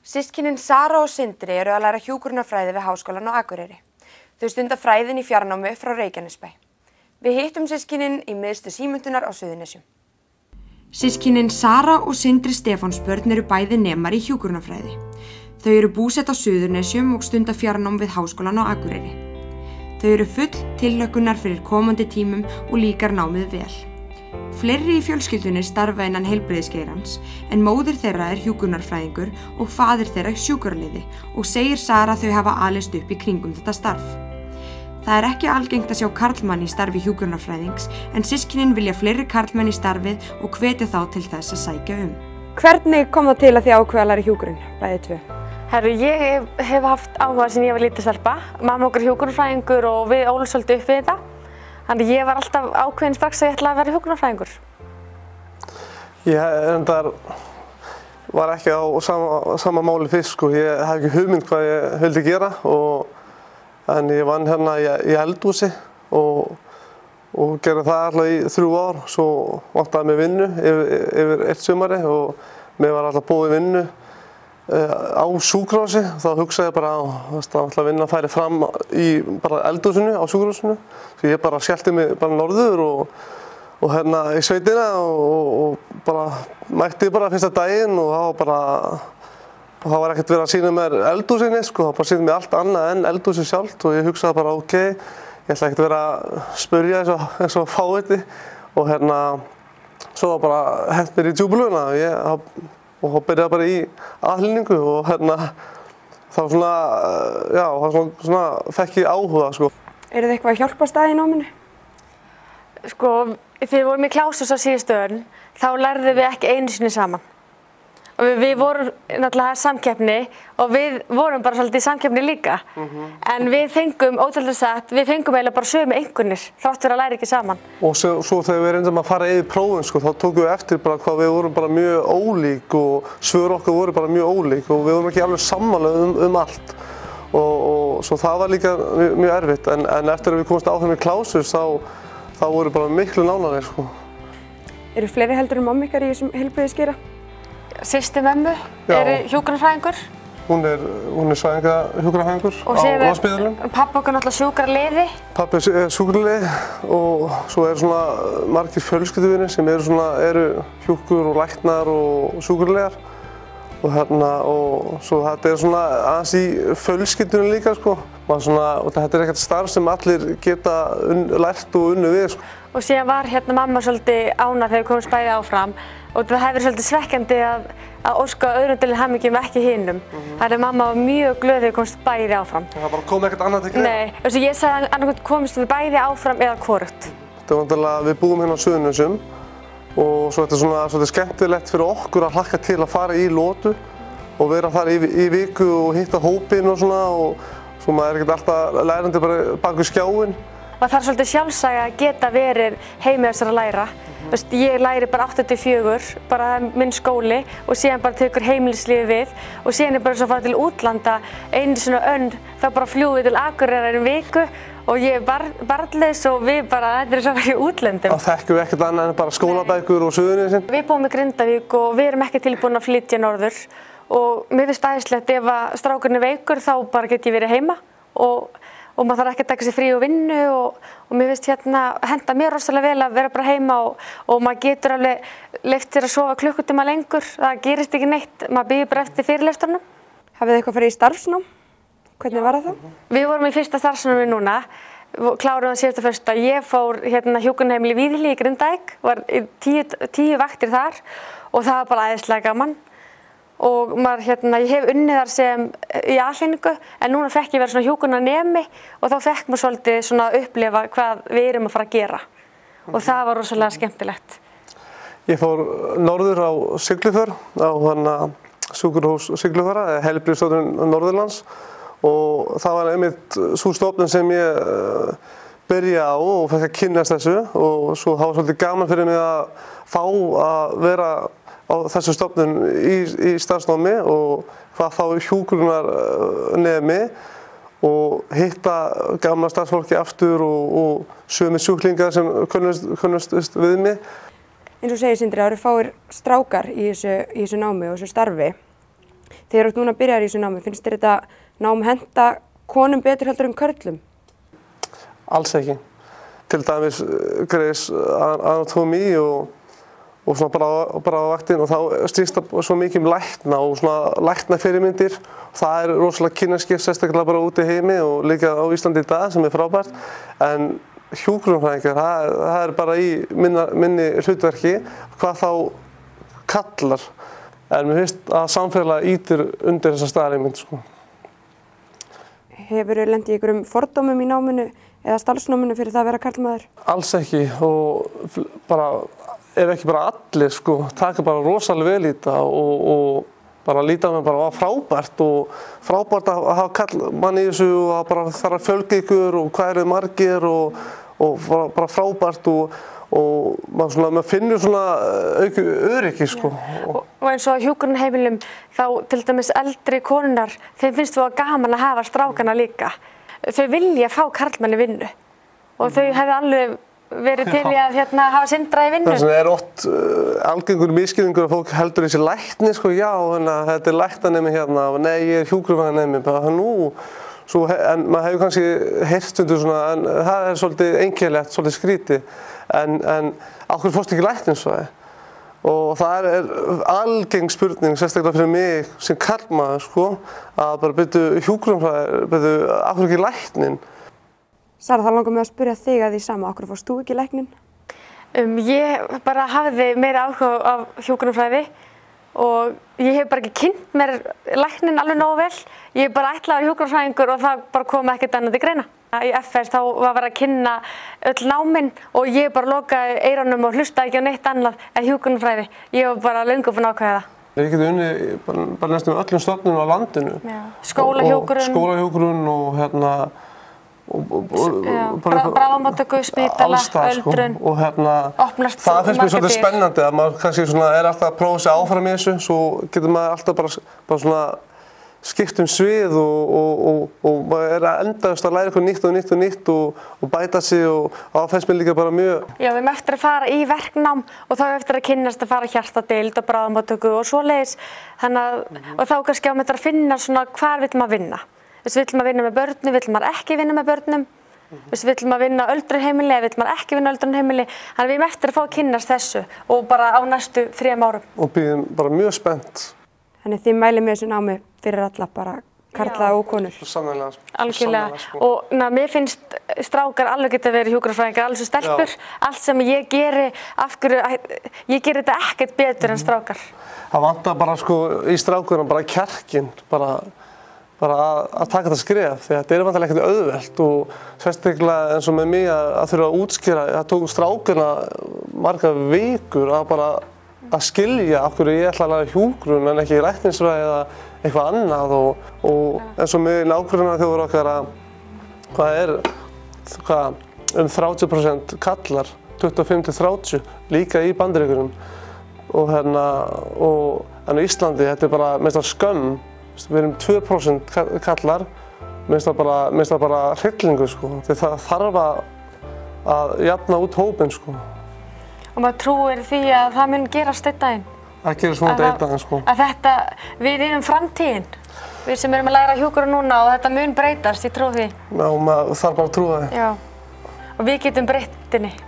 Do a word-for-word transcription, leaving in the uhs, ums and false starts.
Systkinin Sara og Sindri eru að læra hjúkrunarfræði við Háskólann á Akureyri. Þau stunda fræðin í fjarnámi frá Reykjanesbæ. Við hittum systkinin í miðstöð símenntunar á Suðurnesjum. Systkinin Sara og Sindri Stefánsbörn eru bæði nemar í hjúkrunarfræði. Þau eru búsett á Suðurnesjum og stunda fjarnám við Háskólann á Akureyri. Þau eru full tilhlökkunar fyrir komandi tímum og líkar námið vel. Fleiri í fjölskyldunni starfa innan heilbrigðisgeirans en móðir þeirra er hjúkrunarfræðingur og faðir þeirra sjúkraliði og segir Sara þau hafa alist upp í kringum þetta starf. Það er ekki algengt að sjá karlmann í starfi hjúkrunarfræðings en systkinin vilja fleiri karlmenn í starfið og hvetja þá til þess að sækja um. Hvernig kom það til að þið ákveða að læra hjúkrun, bæði tvö? Herru, ég hef haft áhuga síðan ég var lítið stelpa. Mamma okkar er hjúkrunarfræðingur og við ólumst svolítið upp við þetta. Þannig ég var alltaf ákveðin strax að ég ætlaði að vera hjúkrunarfræðingur. Ég endar var ekki á sama, sama máli fyrst, sko. Ég hef ekki hugmynd hvað ég vildi gera og en ég vann hérna í, í eldhúsi og, og gerði það alltaf í þrjú ár. Svo vantaði mig vinnu yfir, yfir eitt sumari og mér var alltaf búið vinnu á sjúkrahúsi. Þá hugsaði ég bara að vinna að færi fram í bara eldhúsinu á sjúkrahúsinu. Svo ég bara skellti mig bara norður og, og hérna í sveitina og, og bara mætti bara fyrsta daginn og það var bara og það var ekkert verið að sýna mér eldhúsinni, sko. Það bara sýndi mér allt annað en eldhúsi sjálft og ég hugsaði bara ok, ég ætla ekkert vera að spyrja eins og, eins og fáiði og hérna svo bara hent mér í djúpuluna og ég og þá byrjaði bara í aðhlynningu og hérna þá svona, já, þá svona, svona fekk ég áhuga, sko. Eru þið eitthvað að hjálpa staði í náminu? Sko, þegar við vorum í klásus á síðustu önn, þá lærðum við ekki einu sinni saman. Og við, við vorum náttúrulega samkeppni og við vorum bara svolítið í samkeppni líka. Mm-hmm. En við fengum, ótrúlega sagt, við fengum eiginlega bara sömu einkunnir, þrátt fyrir að læra ekki saman. Og svo, svo þegar við reyndum að fara yfir prófin, sko, þá tókum við eftir bara hvað við vorum bara mjög ólík og svör okkar voru bara mjög ólík og við vorum ekki alveg sammála um, um allt. Og, og svo það var líka mjög, mjög erfitt, en, en eftir að við komumst áfram í klásus, þá, þá voru bara miklu nánari, sko. Eru fleiri heldur en mamma ykkar í þessum heilbrigðisgeira? Systir mömmu er hjúkrunarfræðingur. Hún er, hún er svæðinga hjúkrunarfræðingur á Landspítalanum. Pappi okkar náttúrulega sjúkraliði. Pappi er sjúkraliði og svo eru svona margir fjölskylduvinir sem eru svona, eru hjúkur og læknar og sjúkraliðar. Og hérna, og svo þetta er svona aðeins í fjölskyldunum líka, sko. Svona, og þetta er ekkert starf sem allir geta un, lært og unnu við, sko. Og síðan var hérna mamma svolítið ánægð þegar við komumst bæði áfram og það hefur verið svolítið svekkjandi að, að óska öðrum til hamingjum ekki hinum. Mm-hmm. Þannig að mamma var mjög glöð þegar við komumst bæði áfram. Það bara kom ekkert annað til greina? Nei, þess að ég sagði annarkvæmt komumst við bæði áfram eða hvorugt. Þetta er vantilega, við búum hérna á Suðurnesjum og svo þetta er svona svolítið skemmtilegt fyrir okkur að hlakka til að fara í lotu og vera þar í, í viku og hitta hópinn og svona og svo maður er ekkert alltaf lærandi bara bak við skjáinn. Og það er svolítið sjálfsæga að geta verið heima þessar að læra. Mm-hmm. Vist, ég læri bara átta til fjögur, bara minn skóli og síðan bara tekur heimilislífið við og síðan er bara svo að fara til útlanda einu svona önn, þá bara fljúum við til Akureyrar í viku og ég er bar, barnlaus og við bara, þetta er svo að vera í útlöndum. Það þekkjum við ekkert annað en bara skólabækur og Suðurnesin. Við búum í Grindavík og við erum ekki tilbúin að flytja norður og mér finnst æðislegt ef að strákurinn er veikur þá bara get ég verið heima og og maður þarf ekki að taka sér frí og vinnu og, og mér finnst hérna henda mér rosalega vel að vera bara heima og, og maður getur alveg leyft sér að sofa klukkutíma lengur, það gerist ekki neitt, maður bíður bara eftir fyrirlesturunum. Hafið þið eitthvað farið í starfsnám? Hvernig var það þá? Við vorum í fyrsta starfsnámi núna, kláruðum það síðasta föstudag. Ég fór hérna hjúkrunarheimili í Víðli í Grindavík, var í tíu, tíu vaktir þar og það var bara æðislega gaman. Og maður, hérna, ég hef unnið þar sem í aðhlynningu en núna fekk ég vera svona hjúkrunarnemi og þá fekk maður svolítið svona að upplifa hvað við erum að fara að gera og það var rosalega skemmtilegt. Ég fór norður á Siglufjörð, á hana sjúkrahús Siglufjörða, eða Heilbrigðisstofnun Norðurlands og það var einmitt sú stofnun sem ég uh, byrjaði á og fekk að kynnast þessu og svo það var svolítið gaman fyrir mig að fá að vera á þessu stofnun í, í starfsnámi og hvað þá hjúkrunarnemi og hitta gamla starfsfólki aftur og, og sömu sjúklingar sem kunnust, kunnust við mig. Eins og segir Sindri, það eru fáir strákar í þessu, í þessu námi og þessu starfi. Þegar þú ert núna að byrja í þessu námi, finnst þér þetta nám henta konum betur heldur en körlum? Alls ekki. Til dæmis Grey's Anatomy og, og svona bara, bara á vaktin og þá stýrst það svo mikið um lækna og svona lækna fyrirmyndir. Það er rosalega kynjaskipt sérstaklega bara út í heimi og líka á Íslandi í dag sem er frábært. En hjúkrunarfræðingar, það, það er bara í minna, minni hlutverki hvað þá kallar. En mér finnst að samfélag ýtir undir þessa staðalímynd, sko. Hefur þú lent í einhverjum fordómum í náminu eða starfsnáminu fyrir það að vera karlmaður? Alls ekki og bara, ef ekki bara allir, sko, taka bara rosalega vel í þetta og, og bara líta mig bara var frábært og frábært að hafa karlmann í þessu og að bara þarf að fjölga ykkur og hvað eru margir og, og bara, bara frábært og og maður, svona, maður finnur svona auki öryggi, sko. Og, og eins og á hjúkrunarheimilum þá til dæmis eldri konunar, þeim finnst þú að gaman að hafa strákana líka. Þau vilja fá karlmanni vinnu og þau hefði alveg verið til í að hérna, hafa syndra í vinnu. Það er oft uh, algengur misskilningur að fólk heldur þessi lækni, sko, já, hana, þetta er læknanemi hérna og nei, ég er hjúkrunarnemi, bara nú. Svo, en maður hefur kannski heyrt stundur svona, en það er svolítið einkennilegt, svolítið skrítið. En, en okkur fórst ekki læknisfræði og það er, er algeng spurning, sérstaklega fyrir mig sem karlmaður, sko, að bara byrju hjúkrunarfræði, byrju, okkur ekki læknin. Sara, það langar mig að spyrja þig að því sama, okkur fórst þú ekki læknin? Um, ég bara hafði meira áhuga af hjúkrunarfræði og ég hef bara ekki kynnt mér læknin alveg nógu vel. Ég bara ætlaði að vera hjúkrunarfræðingur og það bara kom ekkert annað til greina. Í F S þá var verið að kynna öll náminn og ég bara lokaði eyrunum og hlustaði ekki á neitt annað en hjúkrunarfræði. Ég var bara löngu búin að ákveða það. Ég geti unnið bara, bara næstum með öllum stofnunum á landinu. Já. Skólahjúkrun. Skólahjúkrun og hérna og, og, og bara bráðamóttöku, spítala, öldrun. Og hérna opnast það finnst mér svolítið spennandi að maður kannski svona er alltaf að prófa sig áfram í þessu, svo getur maður alltaf bara, bara svona skipt um svið og, og, og, og maður er að endast að læra eitthvað nýtt og nýtt og nýtt og, og bæta sig og það finnst mér líka bara mjög. Já, við erum eftir að fara í verknám og þá er eftir að kynnast að fara hjartadeild og bráðamóttöku og svoleiðis. Þannig að, mm-hmm. og þá kannski á með þetta að finna svona hvar vill maður vinna. Vill maður vinna með börnum, vill maður ekki vinna með börnum. Mm-hmm. Vill maður vinna öldrunarheimili eða vill maður ekki vinna öldrunarheimili. Þannig að við erum eftir að fá að kynnast þessu og bara á næstu þrem árum. Og bíðum bara mjög spennt. Þannig þið mælið með þessu námi fyrir alla bara karla og konur. Sannlega. Algjörlega. Sko. Og na, mér finnst strákar alveg geta verið hjúkrunarfræðingar, alveg svo stelpur. Já. Allt sem ég geri, af hverju, ég geri þetta ekkert betur en strákar. Það vantar bara sko í strákurinn bara kjarkinn, bara, bara að, að taka þetta skref. Því að þetta er vantarlega ekkert auðvelt og sérstaklega eins og með mig að, að þurfa að útskýra, það tók strákurna marga vikur að bara að skilja af hverju ég ætla að læra hjúkrun en ekki læknisfræði eða eitthvað annað og, og eins og með nágrannaþjóðir okkar að hvað er hvað, um þrjátíu prósent kallar, tuttugu og fimm til þrjátíu líka í Bandaríkjunum og hérna og en á Íslandi þetta er bara minnst það skömm, við erum tvö prósent kallar, minnst það bara minnst það bara hryllingur, sko, því það þarf að, að jafna út hópinn, sko. Og maður trúir því að það mun gerast einn daginn. Það gerast vonandi einn daginn, sko. Að þetta, við erum framtíðin. Við sem erum að læra hjúkrun núna og þetta mun breytast, ég trúi því. Já, maður þarf bara að trúa því. Já, og við getum breytt henni.